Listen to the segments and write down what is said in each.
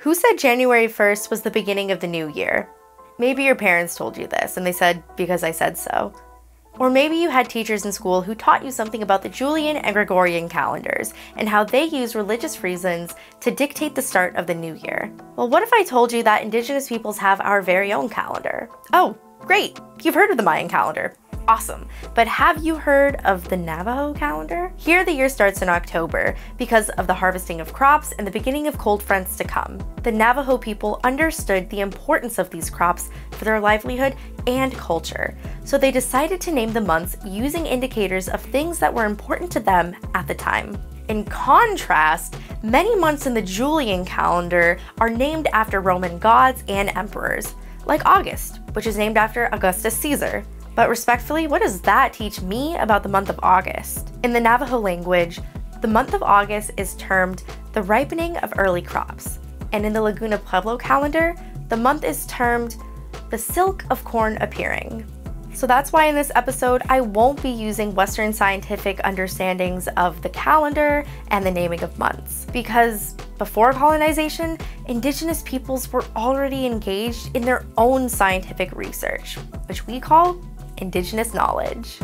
Who said January 1st was the beginning of the new year? Maybe your parents told you this and they said, because I said so. Or maybe you had teachers in school who taught you something about the Julian and Gregorian calendars and how they use religious reasons to dictate the start of the new year. Well, what if I told you that Indigenous peoples have our very own calendar? Oh, great! You've heard of the Mayan calendar. Awesome. But have you heard of the Navajo calendar? Here the year starts in October because of the harvesting of crops and the beginning of cold fronts to come. The Navajo people understood the importance of these crops for their livelihood and culture, so they decided to name the months using indicators of things that were important to them at the time. In contrast, many months in the Julian calendar are named after Roman gods and emperors, like August, which is named after Augustus Caesar. But respectfully, what does that teach me about the month of August? In the Navajo language, the month of August is termed the ripening of early crops. And in the Laguna Pueblo calendar, the month is termed the silk of corn appearing. So that's why in this episode, I won't be using Western scientific understandings of the calendar and the naming of months. Because before colonization, Indigenous peoples were already engaged in their own scientific research, which we call Indigenous knowledge.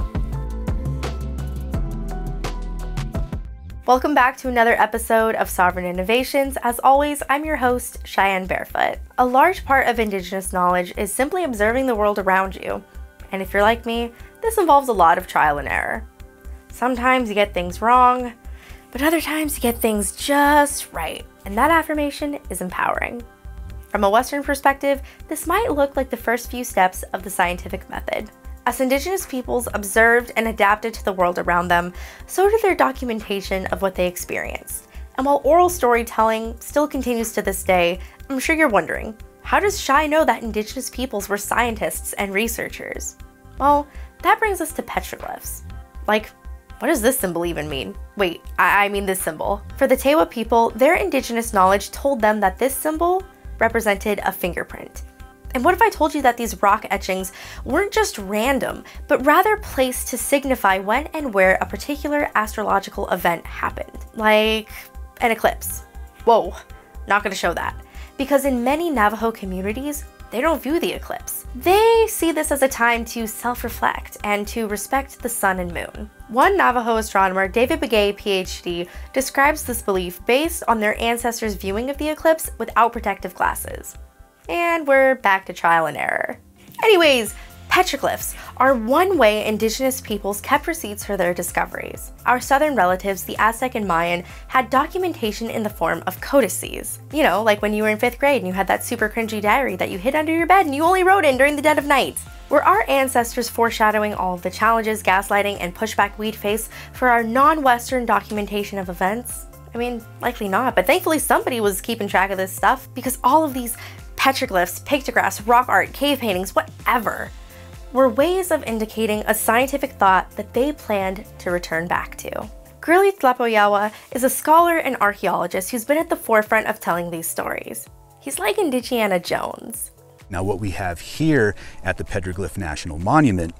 Welcome back to another episode of Sovereign Innovations. As always, I'm your host, Cheyenne Bearfoot. A large part of Indigenous knowledge is simply observing the world around you. And if you're like me, this involves a lot of trial and error. Sometimes you get things wrong, but other times you get things just right. And that affirmation is empowering. From a Western perspective, this might look like the first few steps of the scientific method. As Indigenous peoples observed and adapted to the world around them, so did their documentation of what they experienced. And while oral storytelling still continues to this day, I'm sure you're wondering, how does Chey know that Indigenous peoples were scientists and researchers? Well, that brings us to petroglyphs. Like, what does this symbol even mean? Wait, I mean this symbol. For the Tewa people, their Indigenous knowledge told them that this symbol represented a fingerprint. And what if I told you that these rock etchings weren't just random, but rather placed to signify when and where a particular astrological event happened? Like an eclipse. Whoa, not gonna show that. Because in many Navajo communities, they don't view the eclipse. They see this as a time to self-reflect and to respect the sun and moon. One Navajo astronomer, David Begay, PhD, describes this belief based on their ancestors' viewing of the eclipse without protective glasses. And we're back to trial and error. Anyways, petroglyphs are one way Indigenous peoples kept receipts for their discoveries. Our southern relatives, the Aztec and Mayan, had documentation in the form of codices. You know, like when you were in 5th grade and you had that super cringy diary that you hid under your bed and you only wrote in during the dead of night. Were our ancestors foreshadowing all of the challenges, gaslighting, and pushback we'd face for our non-Western documentation of events? I mean, likely not, but thankfully somebody was keeping track of this stuff, because all of these petroglyphs, pictographs, rock art, cave paintings, whatever, were ways of indicating a scientific thought that they planned to return back to. Kurly Tlapoyawa is a scholar and archaeologist who's been at the forefront of telling these stories. He's like Indiana Jones. Now what we have here at the Petroglyph National Monument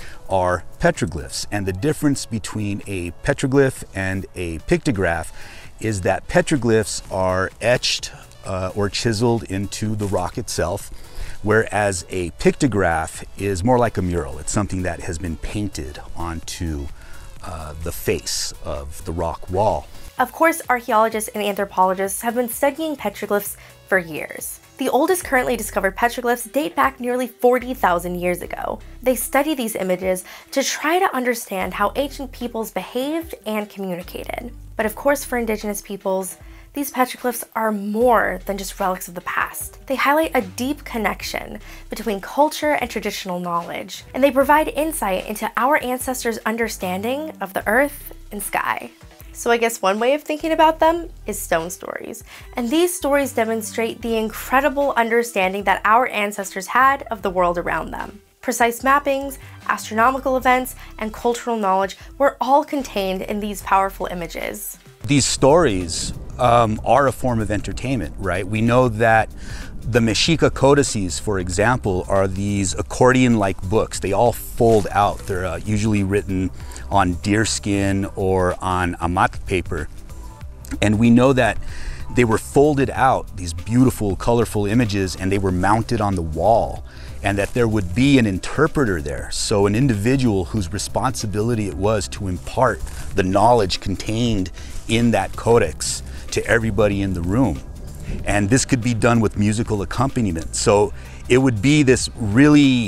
are petroglyphs, and the difference between a petroglyph and a pictograph is that petroglyphs are etched or chiseled into the rock itself, whereas a pictograph is more like a mural. It's something that has been painted onto the face of the rock wall. Of course, archaeologists and anthropologists have been studying petroglyphs for years. The oldest currently discovered petroglyphs date back nearly 40,000 years ago. They study these images to try to understand how ancient peoples behaved and communicated. But of course, for Indigenous peoples, these petroglyphs are more than just relics of the past. They highlight a deep connection between culture and traditional knowledge, and they provide insight into our ancestors' understanding of the earth and sky. So I guess one way of thinking about them is stone stories. And these stories demonstrate the incredible understanding that our ancestors had of the world around them. Precise mappings, astronomical events, and cultural knowledge were all contained in these powerful images. These stories are a form of entertainment, right? We know that the Mexica codices, for example, are these accordion-like books. They all fold out. They're usually written on deerskin or on amat paper. And we know that they were folded out, these beautiful, colorful images, and they were mounted on the wall, and that there would be an interpreter there. So an individual whose responsibility it was to impart the knowledge contained in that codex to everybody in the room. And this could be done with musical accompaniment. So it would be this really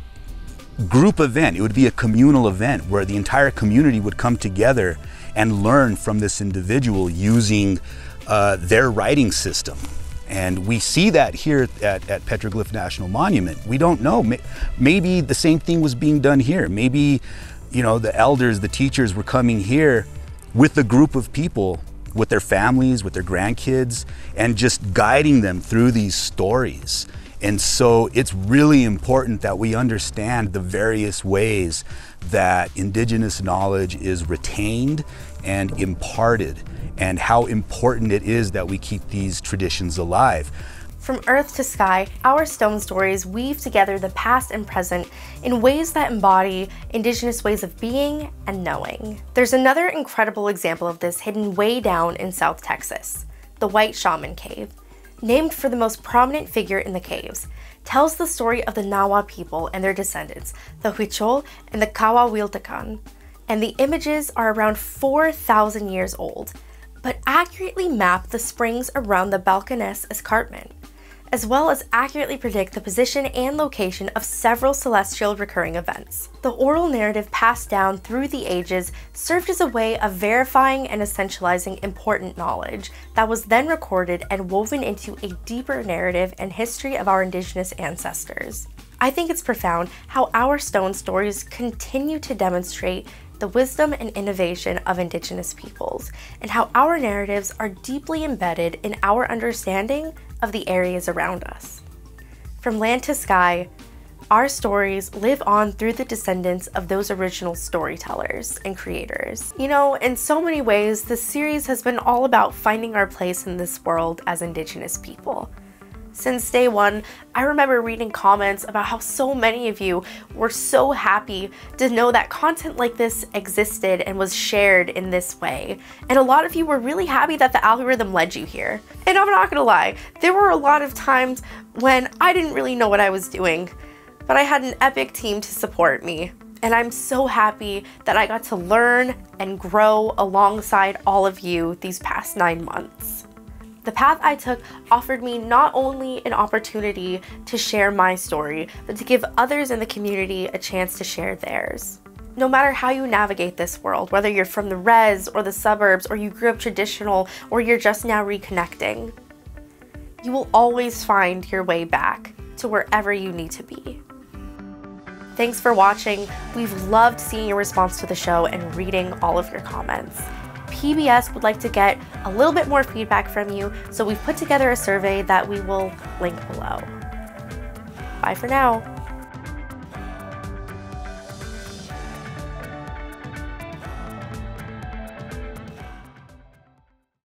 group event. It would be a communal event where the entire community would come together and learn from this individual using their writing system. And we see that here at Petroglyph National Monument. We don't know. Maybe the same thing was being done here. Maybe, you know, the elders, the teachers were coming here with a group of people, with their families, with their grandkids, and just guiding them through these stories. And so it's really important that we understand the various ways that Indigenous knowledge is retained and imparted, and how important it is that we keep these traditions alive. From earth to sky, our stone stories weave together the past and present in ways that embody Indigenous ways of being and knowing. There's another incredible example of this hidden way down in South Texas. The White Shaman Cave, named for the most prominent figure in the caves, tells the story of the Navajo people and their descendants, the Huichol and the Kawawiltakan, and the images are around 4,000 years old, but accurately map the springs around the Balcanes escarpment, as well as accurately predict the position and location of several celestial recurring events. The oral narrative passed down through the ages served as a way of verifying and essentializing important knowledge that was then recorded and woven into a deeper narrative and history of our Indigenous ancestors. I think it's profound how our stone stories continue to demonstrate the wisdom and innovation of Indigenous peoples, and how our narratives are deeply embedded in our understanding of the areas around us. From land to sky, our stories live on through the descendants of those original storytellers and creators. You know, in so many ways, this series has been all about finding our place in this world as Indigenous people. Since day one, I remember reading comments about how so many of you were so happy to know that content like this existed and was shared in this way. And a lot of you were really happy that the algorithm led you here. And I'm not gonna lie, there were a lot of times when I didn't really know what I was doing, but I had an epic team to support me. And I'm so happy that I got to learn and grow alongside all of you these past 9 months. The path I took offered me not only an opportunity to share my story, but to give others in the community a chance to share theirs. No matter how you navigate this world, whether you're from the res or the suburbs, or you grew up traditional, or you're just now reconnecting, you will always find your way back to wherever you need to be. Thanks for watching. We've loved seeing your response to the show and reading all of your comments. PBS would like to get a little bit more feedback from you, so we've put together a survey that we will link below. Bye for now.